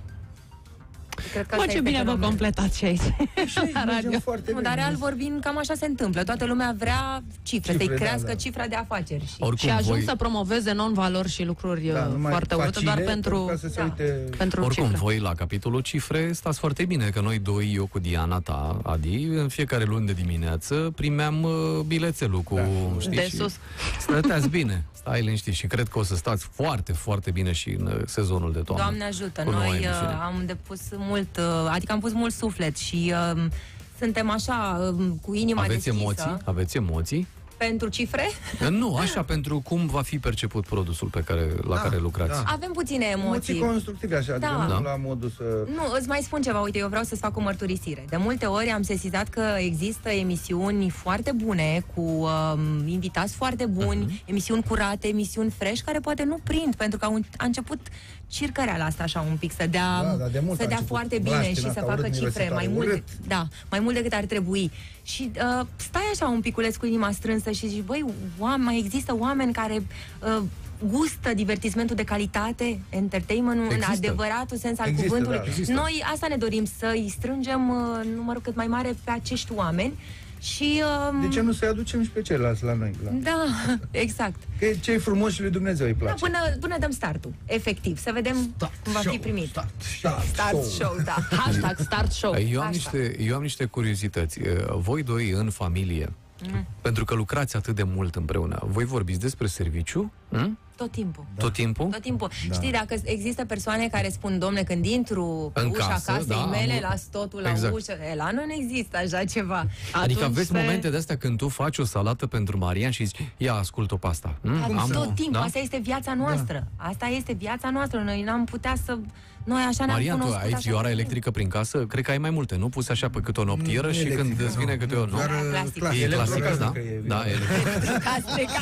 Cred că Bă, asta ce este bine vă fenomenul. completați și aici. La radio. Nu, dar real vorbind, cam așa se întâmplă. Toată lumea vrea cifre, Cifre, să-i da, crească da. cifra de afaceri. Și... Oricum, Și ajung voi, să promoveze non-valori și lucruri Da, uh, numai foarte urâte, facile, doar pentru, ca să se da, uite... pentru oricum cifre. voi, la capitolul cifre, stați foarte bine, că noi doi, eu cu Diana ta, Adi, în fiecare luni de dimineață primeam uh, bilețelul cu, Da. știi, De și sus. stăteați bine, stai liniștit și cred că o să stați foarte, foarte bine și în uh, sezonul de toamnă. Doamne ajută, cu noua noi uh, emisiune. am depus mult, uh, adică am pus mult suflet și uh, suntem așa, uh, cu inima Aveți deschisă. emoții? Aveți emoții? Pentru cifre? Nu, așa, pentru cum va fi perceput produsul pe care, la Da, care lucrați. da. Avem puține Emoții emoții. constructive, așa, Da. adică Da. nu la modul să... Nu, îți mai spun ceva, uite, eu vreau să-ți fac o mărturisire. De multe ori am sesizat că există emisiuni foarte bune, cu um, invitați foarte buni, uh-huh. emisiuni curate, emisiuni fresh, care poate nu prind, pentru că au, a început circăreala asta așa un pic, să dea, Da, da, de mult să a dea început foarte bine blaștina și să asta facă urât cifre mirositoare, mai mult, urât. da, mai mult decât ar trebui. Și uh, stai așa un piculeț cu inima strânsă și zici, băi, oameni, mai există oameni care... Uh, gustă divertismentul de calitate, entertainment-ul Există. în adevăratul sens al Există, cuvântului. da, există. Noi asta ne dorim, să îi strângem uh, numărul cât mai mare pe acești oameni și... Uh, De ce nu să-i aducem și pe ceilalți la noi? La... Da, exact. Că ce-i frumos și lui Dumnezeu îi Da, place. până, până dăm startul, efectiv, să vedem cum va fi primit. Start, Start show. show, da. Hashtag start show. Eu am, Așa. niște, eu am niște curiozități. Voi doi în familie, Mm. pentru că lucrați atât de mult împreună, voi vorbiți despre serviciu? Mm? Tot timpul. Tot timpul? Tot timpul. Da. Știi, dacă există persoane care spun, domne, când intru pe În ușa casă, casei da, mele, am- las totul la Exact. ușă, e, la noi nu există așa ceva. Adică Atunci aveți se- momente de astea când tu faci o salată pentru Marian și zici, ia, ascult-o pe asta. Mm? Dar Am- tot timpul, da? asta este viața noastră. Asta este viața noastră. Noi n-am putea să... Noi așa ne-am Marian, tu cunoscut. ai așa vioara cum- electrică prin casă? Cred că ai mai multe, nu? Puse așa pe cât o noptieră Nu, și electrică, când îți vine nu, câte o... Nu? doar, Da, uh, plastic. clasic. E clasic, da? Electrocasnică e Da, electric. Casnică.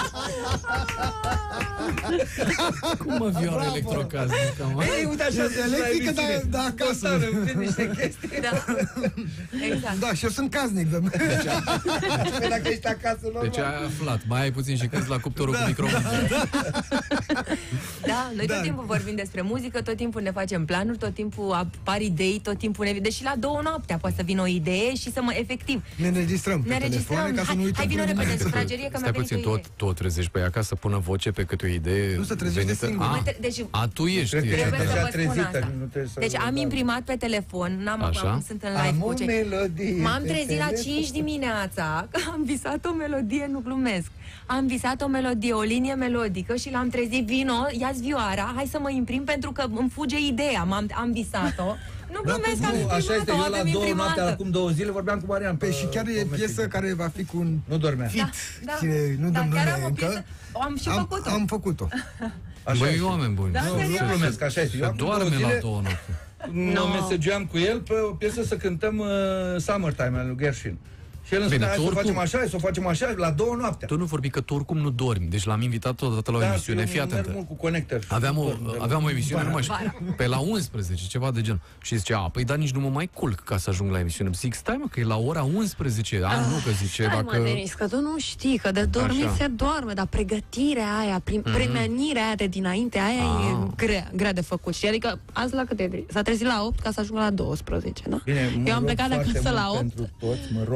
Cum mă vioară electrocasnică, mă? Ei, uite așa, E electrică, dar da, acasă. Uite niște chestii. Da. Exact. Da, și eu sunt casnic. Da. Că dacă ești acasă, normal. Deci ai aflat, mai ai puțin și când la cuptorul cu microunde. Da, noi Da. tot timpul vorbim despre muzică, tot timpul ne facem planuri, tot timpul apar idei, tot timpul ne... Deși la două noaptea poate să vină o idee și să mă... Efectiv, Ne înregistrăm ne pe telefoane înregistrăm. ca să nu Hai, uităm hai vină până repede în dimineață. sufragerie că mi-a Stai venit puțin, o idee. tot, tot trezești pe ea ca să pună voce pe câte o idee. Nu se trezește venită- singur. A, Mă tre- Deci, a, tu ești. Cred că ești. Trebuie să deja vă spun trezită, asta. nu trebuie să- Deci am da. imprimat pe telefon, n-am Așa. acum, sunt în live Am cu o ce... melodie M-am pe trezit la telefon. cinci dimineața, că am visat o melodie, nu glumesc. Am visat o melodie, o linie melodică și l-am trezit, vino, ia-ți vioara, hai să mă imprim pentru că îmi fuge ideea, m-am, am visat-o. Nu glumesc, am Nu, imprimat-o, așa este, eu la avem două imprimată. noapte, acum două zile, vorbeam cu Marian. Păi și chiar e piesă care va fi cu un Nu dormea. fit. Da, Cine nu da, dăm chiar nume am o încă. piesă, am și Am, făcut-o. am făcut-o. Așa Băi, este. oameni buni. Da, Nu, serios. nu glumesc, așa este. Eu Se acum două doarme la zile două noapte. no. mesageam cu el pe o piesă să cântăm uh, Summertime al lui Gershwin. Și el îmi Bine, spunea, hai tu să o oricum- facem așa, hai să o facem așa, la două noaptea. Tu nu vorbi că tu oricum nu dormi. Deci l-am invitat odată la o emisiune. eu Fii merg atentă. mult cu conector. Aveam o, aveam o emisiune, nu mai știu, Vara. pe la unsprezece, ceva de genul. Și zicea, a, păi da, nici nu mă mai culc ca să ajung la emisiune. Zic, stai mă, că e la ora unsprezece. A, nu, că zice, Hai dacă... mă, Denis, că tu nu știi că de dormit Așa. se doarme, dar pregătirea aia, prim, Mhm. premenirea aia de dinainte, aia Ah. e grea, grea de făcut. Și adică azi la câte trei? S-a trezit la opt ca să ajungă la douăsprezece, da? Bine, mă Eu am rog plecat de foarte acasă mult la opt. pentru toți, mă rog la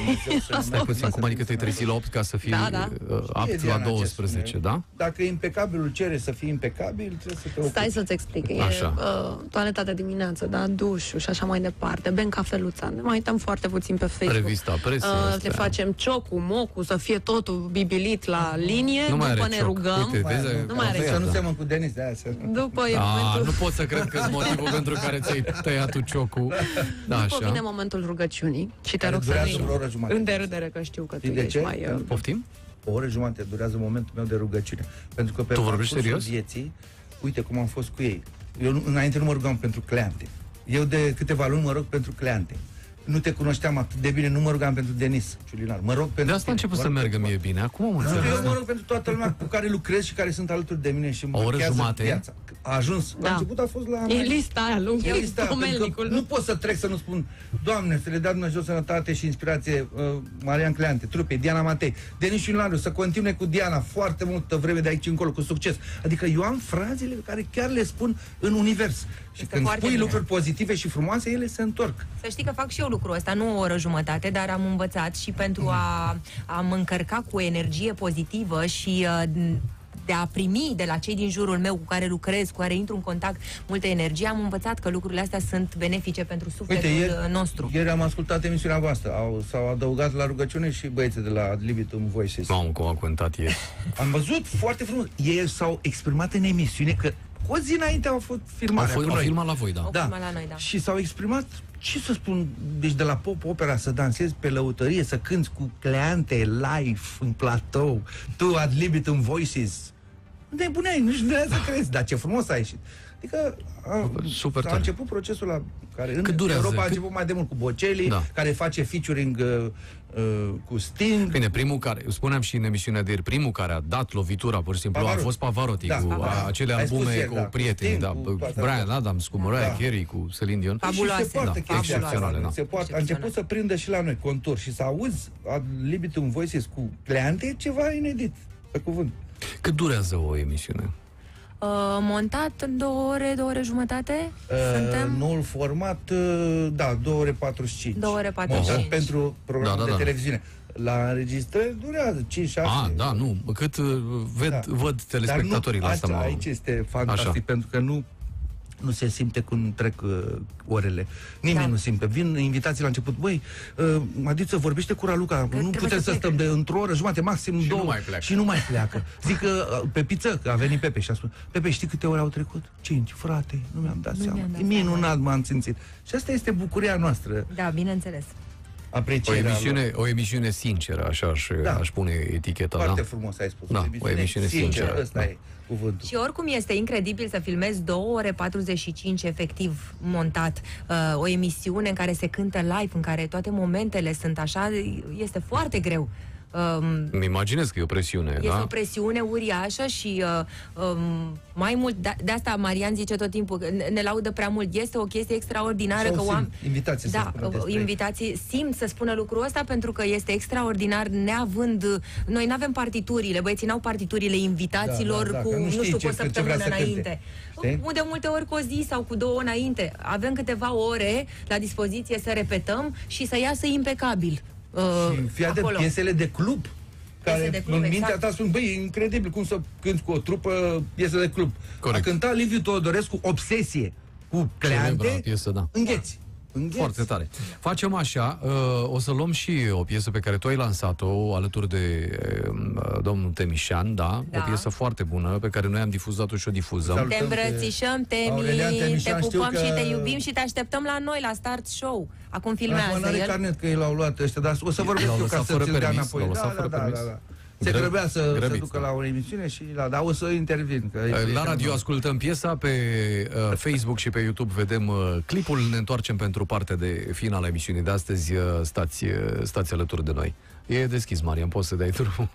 Dumnezeu să Stai puțin, acum adică te-ai trezit la opt ca să fii Da, da. uh, apt la douăsprezece, da? Dacă impecabilul cere să fii impecabil, trebuie să te ocupi. Stai să-ți explic. E Așa. uh, toaleta de dimineață, da, dușul și așa mai departe. Bem cafeluța. Ne mai uităm foarte puțin pe Facebook. Revista Presă, Uh, astea. le facem ciocul, mocul, să fie totul bibilit la linie. Nu mai după are ne cioc. rugăm. Uite, vezi, nu mai are Să cioc. nu semăn cu Denis de aia. Să... După e A, momentul... nu pot să cred că-s motivul pentru care ți-ai tăiat tu ciocul. Da, După așa. vine momentul rugăciunii și te Care rog să durează vii vreo oră jumătate. în derâdere, că știu că tu Știi de ești ce? mai... uh, Poftim? O oră jumătate durează momentul meu de rugăciune. Pentru că pe Tu vorbești parcursul serios? vieții, uite cum am fost cu ei. Eu nu- înainte nu mă rugam pentru cleante. Eu de câteva luni mă rog pentru cleante. Nu te cunoșteam atât de bine, nu mă rugam pentru Denis Ciulinar. Mă rog pentru De asta a tine. început Mă să rog meargă pentru mie bine. Acum am Nu, înțeles. eu mă rog pentru toată lumea cu care lucrez și care sunt alături de mine și mă O oră marchează jumate? viața. A ajuns, la Da. început a fost la... E lista aia lungă, E lista aia, pentru că pomelnicul. nu pot să trec să nu spun Doamne, să le dea Dumnezeu sănătate și inspirație uh, Marian Cleante, trupei, Diana Matei, Denis Ciulinar, să continue cu Diana foarte multă vreme de aici încolo, cu succes. Adică eu am frazele pe care chiar le spun în univers. Și Este când foarte spui bine. lucruri pozitive și frumoase, ele se întorc. Să știi că fac și eu lucrul ăsta, nu o oră jumătate, dar am învățat și pentru a, a mă încărca cu energie pozitivă și uh, de a primi de la cei din jurul meu cu care lucrez, cu care intru în contact multă energie, am învățat că lucrurile astea sunt benefice pentru sufletul Uite, ieri, nostru. ieri am ascultat emisiunea voastră. Au, s-au adăugat la rugăciune și băieții de la Ad Libitum Voices. Mamă, cum a cântat ieri. Am văzut foarte frumos. Ei s-au exprimat în emisiune că o zi înainte au fost filmare. Au fost- cu au noi. filmat la voi, da. Au Da. filmat la noi, da. Și s-au exprimat, ce să spun, deci de la pop opera să dansezi pe lăutărie, să cânti cu Cleante live în platou, tu Ad Libitum Voices. Nebuneai, nu știu de aia să crezi, dar ce frumos a ieșit. Adică a, Super a tare. început procesul la care în Cât durează? Europa a Cât- început mai de mult cu Bocelli, Da. care face featuring uh, uh, cu Sting. Bine, primul care, spuneam și în emisiunea de ieri, primul care a dat lovitura, pur și simplu, Pavarotti. a fost Pavarotti, Da, cu Pavarotti. a, acele Ai spus albume ieri, cu da, prieteni, Sting, da, cu b- toate Brian astea. Adams, cu Mariah Da. Carey, cu Celine Dion. Fabuloase. Și se poate Da, chestia excepționale, asta. da. Se poate. A început să prindă și la noi contur și să auzi Ad Libitum Voices cu Cleante, e ceva inedit, pe cuvânt. Cât durează o emisiune? Uh, montat în două ore, două ore jumătate, suntem... Uh, noul format, uh, da, două ore patruzeci și cinci. două ore patruzeci și cinci. Montat pentru programul Da, da, de da. televiziune. La înregistrări durează cinci șase. Ah, da, nu, cât uh, ved, Da. văd telespectatorii la Dar asta. nu, mă- aici este fantastic, Așa. pentru că nu nu se simte cum trec uh, orele. Nimeni Da. nu simte. Vin invitații la început. Băi, uh, Madiță, vorbește cu Raluca. Nu trebuie putem să să stăm plece. de într-o oră, jumate, maxim Și două. nu mai pleacă. Și nu mai pleacă. Zic că uh, pe piță, că a venit Pepe și a spus, Pepe, știi câte ore au trecut? Cinci, frate, nu mi-am dat Nu seama. mi-am dat E minunat, m-am simțit. Și asta este bucuria noastră. Da, bineînțeles. O Aprecierea emisiune, o emisiune sinceră, așa aș, Da. aș pune eticheta, Foarte da? frumos ai spus. Da, o emisiune sinceră, Ăsta da. e cuvântul. Și oricum este incredibil să filmezi două ore patruzeci și cinci efectiv montat uh, o emisiune în care se cântă live, în care toate momentele sunt așa, este foarte greu. Um, Îmi imaginez că e o presiune, Este da? o presiune uriașă și uh, um, mai mult, de, de asta Marian zice tot timpul, că ne, ne laudă prea mult. Este o chestie extraordinară Sau că simt oameni... invitații să Da, spună despre ei. invitații simt să spună lucrul ăsta pentru că este extraordinar neavând... Noi nu avem partiturile, băieții n-au partiturile invitațiilor Da, da, da, cu, că nu nu știi știu, ce- cu o ce săptămână vrea să cânte. înainte. Știi? De multe ori cu o zi sau cu două înainte. Avem câteva ore la dispoziție să repetăm și să iasă impecabil. Uh, Și fii atent, acolo. piesele de club care de club, în mintea exact. ta sunt, băi, e incredibil cum să cânti cu o trupă piese de club. Corect. A cântat Liviu Teodorescu Obsesie cu Celebra Cleante, piesă, da. îngheți. Îngheți. Foarte tare. Facem așa, uh, o să luăm și o piesă pe care tu ai lansat-o alături de uh, domnul Temișan, da? Da. O piesă foarte bună pe care noi am difuzat-o și o difuzăm. Salut. Te îmbrățișăm, te Aurelian mim, te Temișan, știu pupăm că- și te iubim și te așteptăm la noi, la Start Show. Acum filmează Acum n-are el. carnet că ei l-au luat ăștia, dar o să vorbesc L-au eu ca lăsat să fără ți-l dea permis, înapoi. l-au Da, lăsat da, fără da, permis. da, da. Se Grăb- grăbea să se grăbiți, ducă da. la o emisiune și la, dar o să intervin. Că e La radio ascultăm piesa, pe uh, Facebook și pe YouTube vedem uh, clipul, ne întoarcem pentru partea de final a emisiunii de astăzi, uh, stați, uh, stați alături de noi. E deschis, Marian, poți să dai drumul.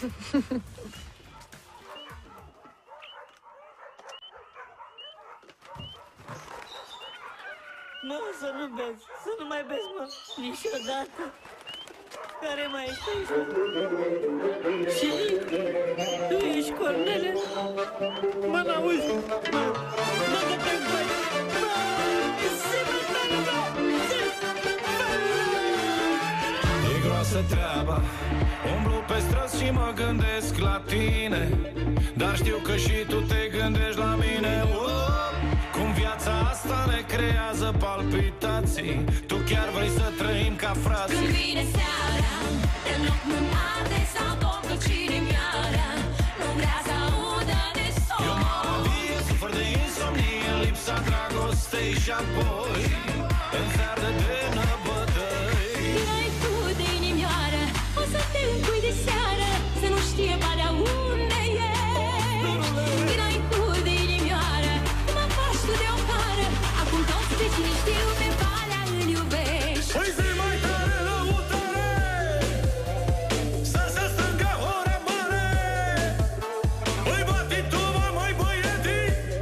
Mă, să nu bezi, să nu mai bezi, mă, niciodată. Care mai ești aici, mă? Și tu ești Cornele? Mă, n-auzi? Mă, mă, dă-te în băi! Mă, se mă, mă, mă, se... groasă treaba. Umblu pe străzi și mă gândesc la tine, dar știu că și tu te gândești la mine. Oh, cum viața asta ne creează palpitații, tu chiar vrei să trăim ca frații. Când vine seara, de loc nu arde sau tocă cinimiara, nu vrea să audă de sol. Eu mă abie, sufăr de insomnie în lipsa dragostei și apoi îmi arde de năbătăi. Când ai tu de inimioară, o să te încui de seară, să nu știe badea unde ești. Când ai tu de inimioară, cum am faci tu de o cară, acum toți vecinii știu pe valea îl iubești. Păi zi mai tare, lăutare, să se strângă ora mare. Păi bati tu, mă, măi băieti,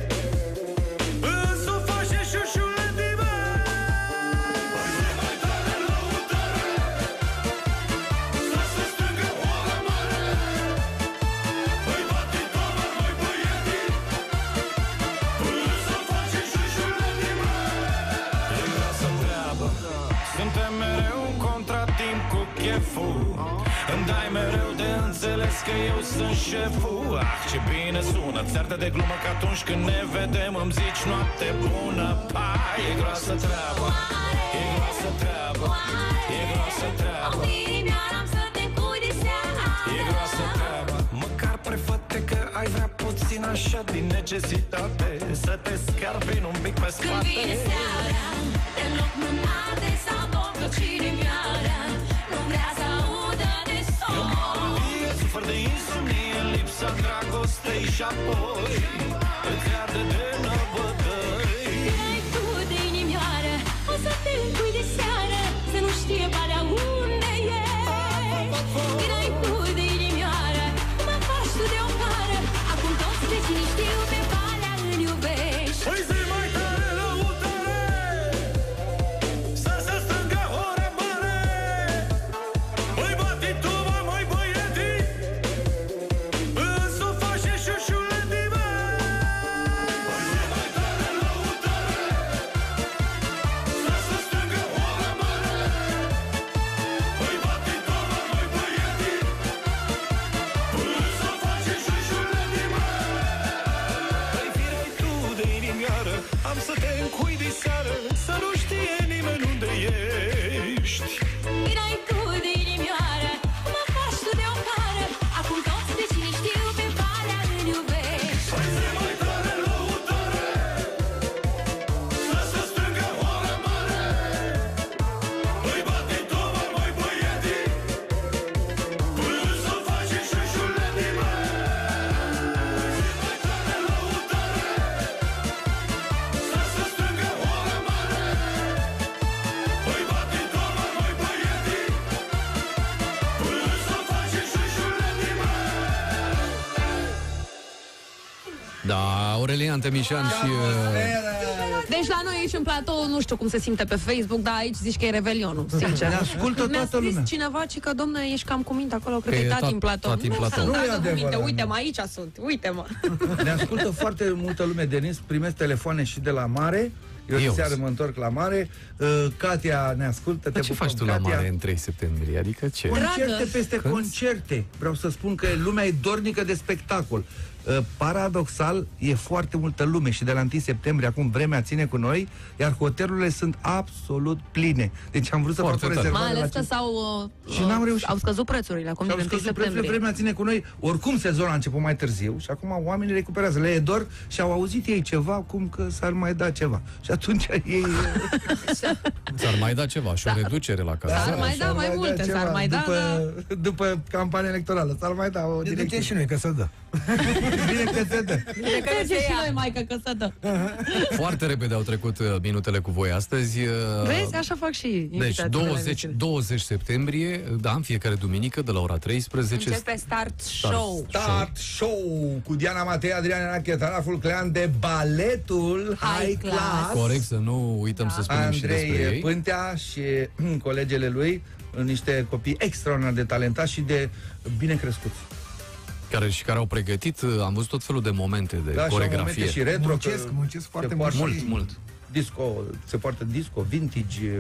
însă face șușule din mă. Păi zi mai tare, lăutare, să se strângă ora mare. Păi bati tu, mă, măi băieti, însă face șușule din mă. E groasă treabă, suntem mereu în contratimp cu cheful. Îmi dai mereu de înțeles că eu sunt șeful. Ah, ce bine sună, ți-arde de glumă că atunci când ne vedem îmi zici noapte bună. Pa, e groasă treabă, e groasă treabă, e groasă treabă, Inimioara-mi să te încui de seară. e groasă treabă. Măcar prefăte că ai vrea puțin așa din necesitate, să te scarpin un pic pe Când spate. vine seara, de loc nu arde sau tocă cinimiara, nu vrea să audă de sol. Eu mă abie, sufăr de insomnie în lipsa dragostei și apoi îți arde de năbătăi. Când ai tu de inimioară, o să te încui de seară, să nu știe badea unde ești. Când ai tu de inimioară, cum am faci tu de o cară, acum toți vecinii știu pe valea îl iubești. Păi zi mai tare, lăutare, să se strângă ora mare. Păi bati tu, mă, măi băieti, însă face șușule din mă. Păi zi mai tare, lăutare, să se strângă ora mare. Păi bati tu, mă, măi băieti, însă face șușule din mă. Păi firai tu de inimioară, am să te încui de seară, să nu știe nimeni unde ești. Când ai tu de inimioară, cum am faci tu de o cară, acum toți vecinii știu pe valea îl iubești. Păi zi mai tare, lăutare, să se strângă ora mare. Păi bati tu, mă, măi băieti, însă face șușule din mă. Zi mai tare, lăutare, să se strângă ora mare. Păi bati tu, mă, măi băieti, însă face șușule din mă. Da, Aurelian Temișan și... uh, Deci la noi aici în platou, nu știu cum se simte pe Facebook, dar aici zici că e Revelionul, sincer. Ne ascultă Mi-a toată scris lumea. cineva, ci că, domne, ești cam cu minte acolo, cred Că că e e tati tot- în platou. tati în Nu, platou. sunt Nu e tati cu adevărat, minte, nu. uite-mă, aici sunt, uite-mă. Ne ascultă foarte multă lume, Denis, primesc telefoane și de la mare. Eu, Eu. de seară mă întorc la mare. Uh, Katia ne ascultă. Dar ce pupăm, faci tu la Katia. mare în trei septembrie? Adică ce? Concerte Dragă. peste Când? concerte. Vreau să spun că lumea e dornică de spectacol. Uh, Paradoxal, e foarte multă lume și de la întâi septembrie, acum vremea ține cu noi, iar hotelurile sunt absolut pline. Deci am vrut să fac Foarte o tare. rezervare Mai la ales că cinci. s-au, uh, Și n-am reușit. au scăzut prețurile acum Și-au din întâi scăzut prețurile, septembrie. vremea ține cu noi. Oricum sezonul a început mai târziu și acum oamenii recuperează. Le e dor și au auzit ei ceva, cum că s-ar mai da ceva. Și atunci ei... S-ar mai da ceva și o reducere la S-ar cazare. mai da mai multe, ceva s-ar mai da, după, după campania electorală. S-ar mai da o Ne direcție. ducem și noi, că să dă. Bine că se dă. Merge și noi, maică, că să dă. Foarte repede au trecut uh, minutele cu voi astăzi. uh, Vezi, așa fac și Deci invitații de la douăzeci, emisiune. douăzeci septembrie, da, în fiecare duminică de la ora treisprezece. Începe Start Show. Start Show cu Diana Matei, Adrian Enache, Taraful Clean de baletul High, High Class. Class. Corect, să nu uităm să spunem și despre Andrei ei. Pântea și colegele lui, niște copii extraordinar de talentați și de bine crescuți. Care, și care au pregătit, uh, am văzut tot felul de momente de Da, și au coregrafie. momente și retro. Muncesc, că muncesc se foarte poartă mult. Mult, mult. Disco, se poartă disco, vintage,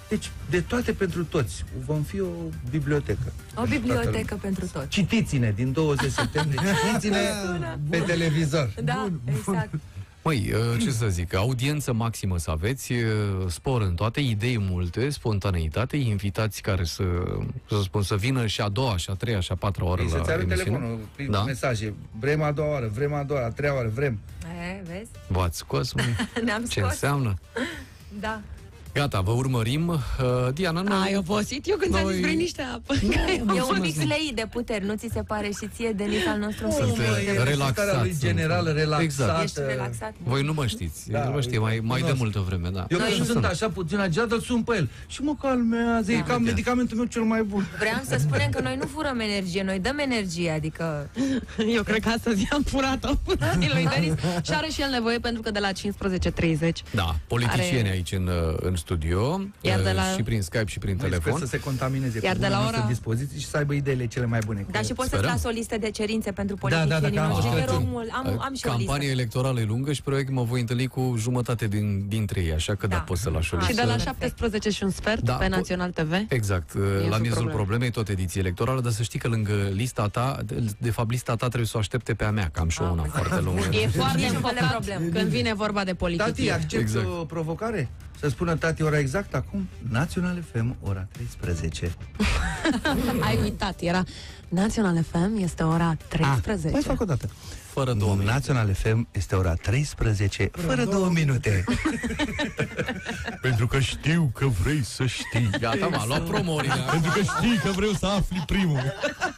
Deci, de toate pentru toți. Vom fi o bibliotecă. O bibliotecă pentru toți. Citiți-ne din douăzeci septembrie. Citiți-ne pe televizor. Da, exact. Măi, ce să zic, audiență maximă să aveți, spor în toate, idei multe, spontaneitate, invitați care să, să spun, să vină și a doua, și a treia, și a patra oară Ei, la să-ți arăt emisiune. telefonul prin Da? mesaje. Vrem a doua oară, vrem a doua, a treia oară, vrem. E, vezi? V-ați scos, mă? Ne-am Ce scos. înseamnă? Da. Gata, vă urmărim. Uh, Diana, noi... Ai obosit? Eu când ți-am zis, vrei niște apă. E un mix lei de puteri, nu ți se pare și ție, Denis, al nostru? Sunt relaxat. lui general relaxată. Exact. Ești relaxat? Voi nu mă știți. Da, El mă știe mai, mai de multă vreme, da. Eu Așa când sunt așa puțin agitat, îl sun pe el. Și mă calmează, e cam medicamentul meu cel mai bun. Vreau să spunem că noi nu furăm energie, noi dăm energie, adică... Eu cred că astăzi am furat-o lui Denis. Și are și el nevoie pentru că de la cincisprezece treizeci. Da, politicieni are... aici în, în studio. Iar de la... Și prin Skype și prin Mai telefon. sper să se contamineze Iar cu de la noastră ora- dispoziții și să aibă ideile cele mai bune. Da, și poți să-ți las o listă de cerințe pentru Da, da, da, politicienii că am noștri. o Te listă. rog mult, am, am și o Campania listă. electorală e lungă și probabil că mă voi întâlni cu jumătate din, dintre ei, așa că da, pot să lași o Și listă. de la șaptesprezece și un sfert Da, pe po- Național T V. Exact, la sub miezul probleme. problemei, tot ediție electorală, dar să știi că lângă lista ta, de, de fapt lista ta trebuie să o aștepte pe a mea, că am și eu una foarte lungă. E foarte Niciun fel de înfocat problemă. când vine vorba de politică. Tati, accept Exact. o provocare? Să spună tati ora exact acum? Național F M, ora treisprezece. Ai uitat, era Național F M, este ora treisprezece. Mai fac o dată. Fără două minute. Național F M este ora treisprezece, fără două minute. Pentru că știu că vrei să știi. Gata, m-a luat promoria. Pentru că știi că vreau să afli primul.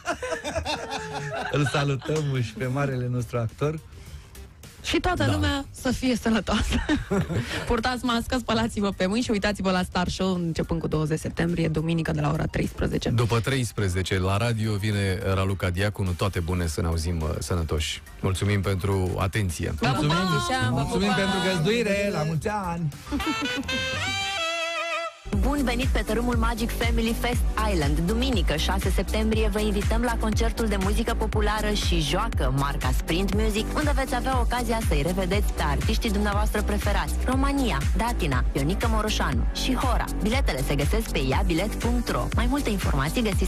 Îl salutăm și pe marele nostru actor. Și toată Da. lumea să fie sănătoasă. Purtați mască, spălați-vă pe mâini și uitați-vă la Star Show începând cu douăzeci septembrie, duminică de la ora treisprezece. După treisprezece, la radio vine Raluca Diaconu. Toate bune, să ne auzim uh, sănătoși. Mulțumim pentru atenție. Mulțumim, Așa, vă mulțumim pupăm. pentru găzduire, la mulți ani! Bun venit pe tărâmul Magic Family Fest Island. Duminică, șase septembrie, vă invităm la concertul de muzică populară și joacă marca Sprint Music, unde veți avea ocazia să-i revedeți pe artiștii dumneavoastră preferați: Romania, Datina, Ionica Moroșanu și Hora. Biletele se găsesc pe iabilet punct ro. Mai multe informații găsiți